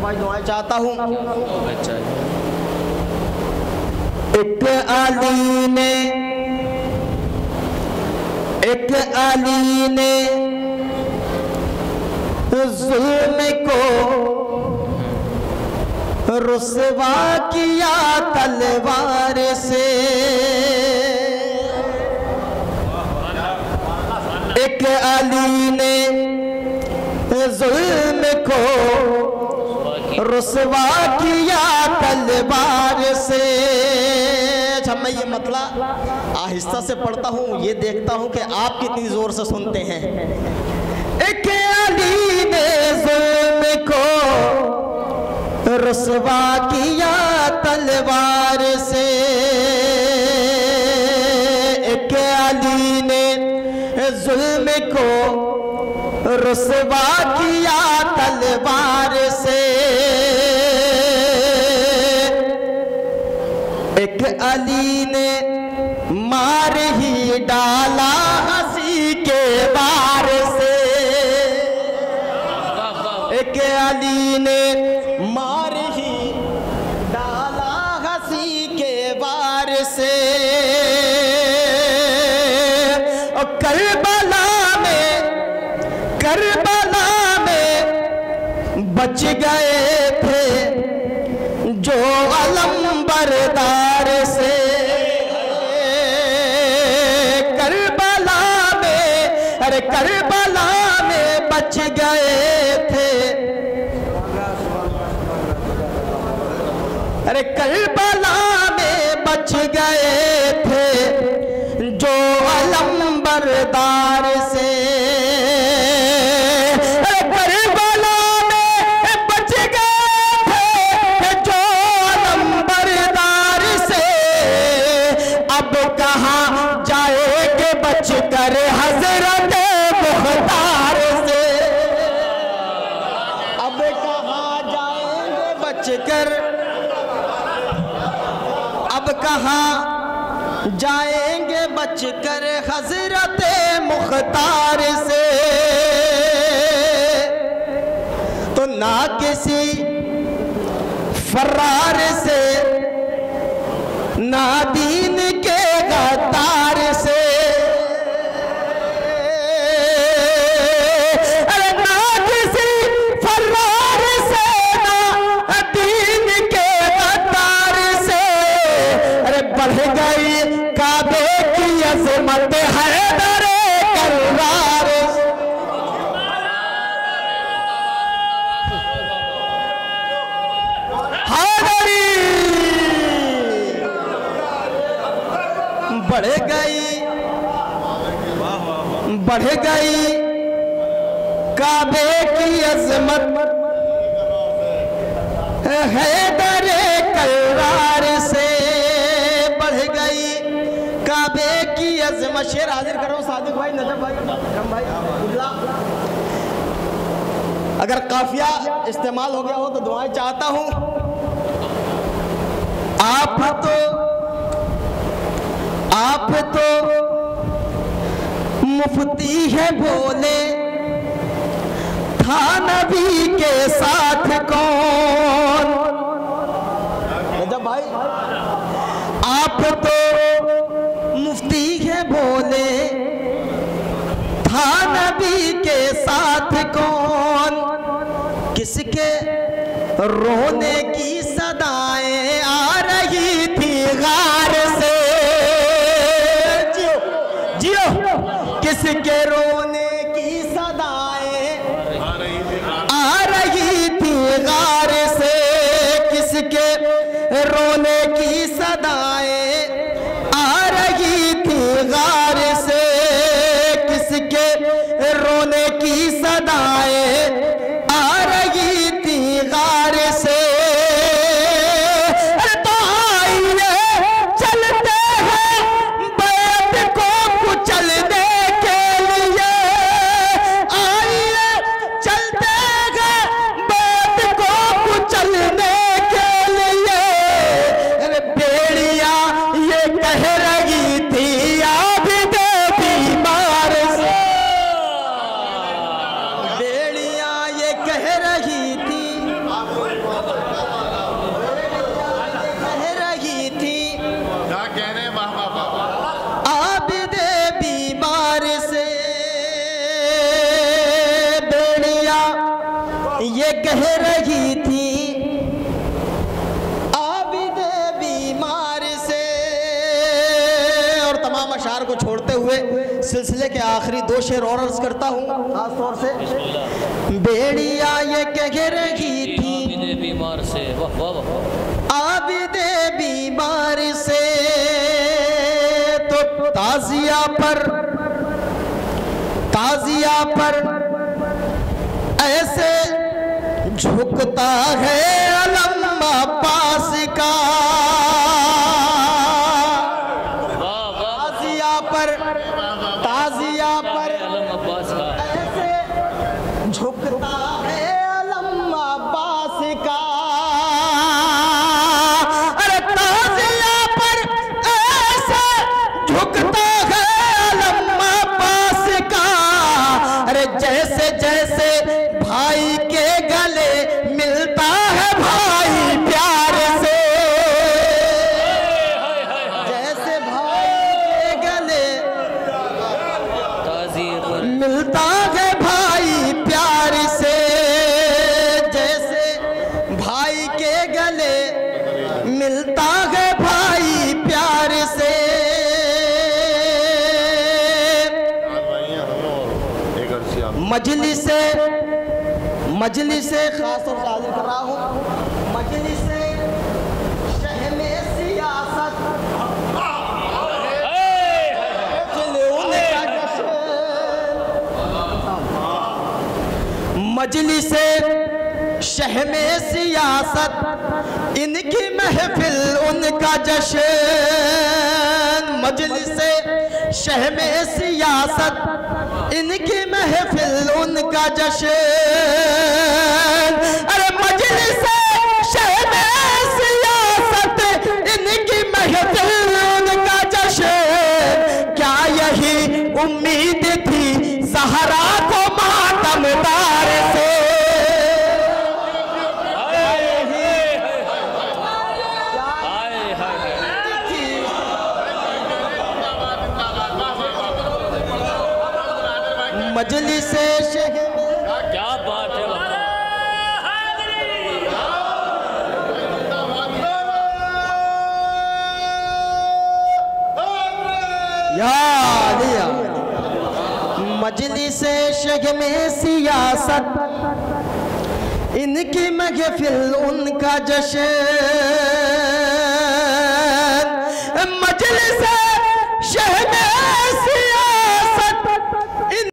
भाई दुआएं चाहता हूँ। एक अली ने जुल्म को रुसवा किया तलवार से। एक अली ने जुल्म को रुसवा किया तलवार से। अच्छा मैं ये मतलब आहिस्ता से पढ़ता हूँ, ये देखता हूँ कि आप कितनी जोर से सुनते हैं। एक अली ने जुल्म को रुसवा किया तलवार से। एक अली ने जुल्म को रुसवा किया तलवार से। एक अली ने मार ही डाला हंसी के बार से। एक अली ने मार ही डाला हंसी के बार से। और करबला में बच गए थे जो अलम बरदार से। करबला में, अरे करबला में बच गए थे, अरे करबला में बच गए थे जो अलम बरदार से। कहाँ जाएंगे बचकर हजरत मुख्तार से। तो ना किसी फरार से, ना दीन के गद्दार से, अरे ना किसी फरार से, ना दीन के गद्दार से। अरे बढ़ गई काबे की अज़मत हैदर कररार। बढ़ गई काबे की अज़मत हैदर कररार से। बढ़ गई काबे की अज़मत। शेर हाजिर करो सादिक भाई, नजब भाई, रम भाई, अगर काफिया इस्तेमाल हो गया हो तो दुआएं चाहता हूं। आप तो मुफ्ती है बोले, था नबी के साथ कौन। जब भाई आप तो मुफ्ती है बोले, था नबी के साथ कौन। किसके रोने की सदाएं आ रही थी गार से। जियो किसके रोने की सदाएं आ रही थी गार से। किसके रोने की सदाएं आ रही थी गार से। किसके रोने की सदाएं आ रही थी गार से। तो आइए चलते हैं बैत को कुचलने के लिए। आइए चलते हैं बैत को कुचलने के लिए। ये कह रही थी आबिदे बीमार से। और तमाम अशार को छोड़ते हुए सिलसिले के आखिरी 2 शेर और अर्ज करता हूँ खास तौर से। बेड़िया ये कह रही थी आबिदे बीमार से, आबिदे बीमार से, तो ताजिया पर ऐसे झुकता है अलम अब्बास का। ताजिया पर ऐसे झुकता है अलम अब्बास का। अरे ताजिया पर ऐसे झुकता है अलम अब्बास का। अरे जैसे जैसे भाई के गले मिलता है भाई प्यार से, जैसे भाई के गले मिलता है भाई प्यार से, जैसे भाई के गले मिलता है भाई प्यार से। मजलिसे खास तौर से हाजिर कर रहा हूँ, मजलिसे शहमे सियासत, मजलिसे शहमे सियासत, इनकी महफिल उनका जश्न। मजलिसे शहमे सियासत, इनकी महफिल उनका जश्न। अरे मजलिसे शहमे सियासत, इनकी महफिल उनका जश्न। क्या यही उम्मीद थी ज़हरा को मातमदार से? मजलिसे क्या बात है, मजलिसे शहमे सियासत, इनकी महफिल उनका जश्न। मजलिसे